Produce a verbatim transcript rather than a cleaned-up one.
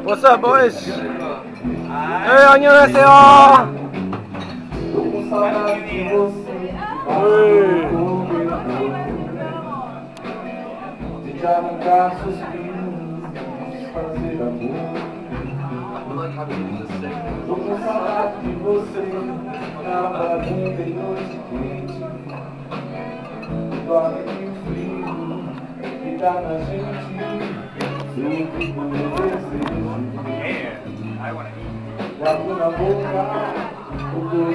What's up, boys? Hey, 안녕하세요. Tô com saudade de você, na varanda e noite quente. Dorme que o frio que dá na gente, sempre com meu desejo. Guardo na boca o